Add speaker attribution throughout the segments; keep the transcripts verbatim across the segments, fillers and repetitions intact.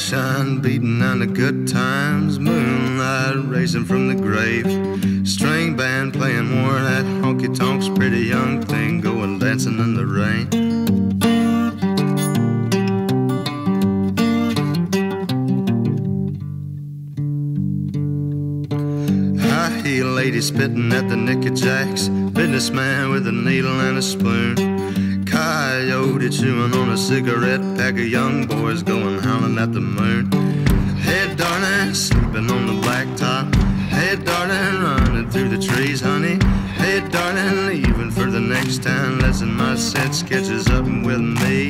Speaker 1: Sunshine beating on the good times, moonlight racing from the grave, string band playing more of that honky-tonks, pretty young thing going dancing in the rain. High-heel lady spitting at the knickerjacks, businessman with a needle and a spoon, coyote chewing on a cigarette, pack of young boys going howling at the moon. Hey darling, sleeping on the blacktop, hey darling, running through the trees, honey, hey darling, leaving for the next town, lesson my set sketches up with me.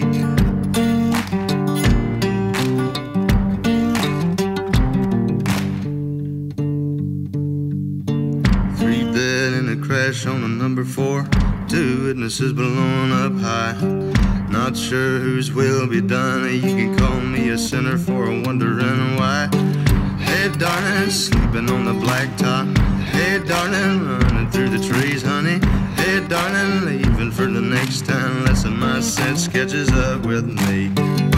Speaker 1: Three dead in a crash on a number four, two witnesses blown up high. Not sure whose will be done. You can call me a sinner for wondering why. Hey darling, sleeping on the blacktop, hey darling, running through the trees, honey, hey darling, leaving for the next town, lesson my set sketches up with me.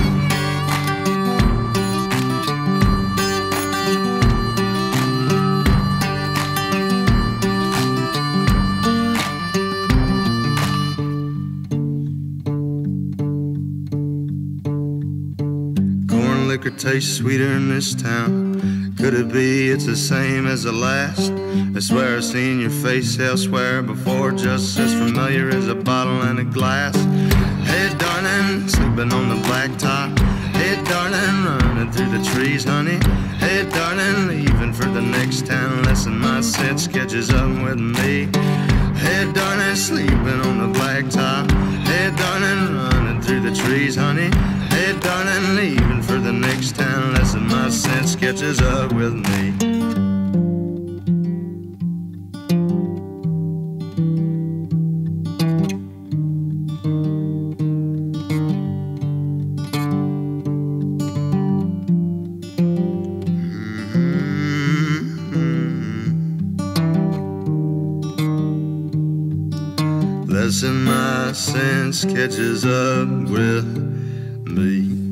Speaker 1: Liquor tastes sweeter in this town. Could it be it's the same as the last? I swear I've seen your face elsewhere before, just as familiar as a bottle and a glass. Hey darling, sleeping on the blacktop, hey darling, running through the trees, honey, hey darling, leaving for the next town, lesson my set sketches up with me. Hey darling, sleeping on the blacktop, hey darling, running through the trees, honey, hey darling, leaving for the next town, lesson my set sketches up with me. Lesson my sense catches up with me.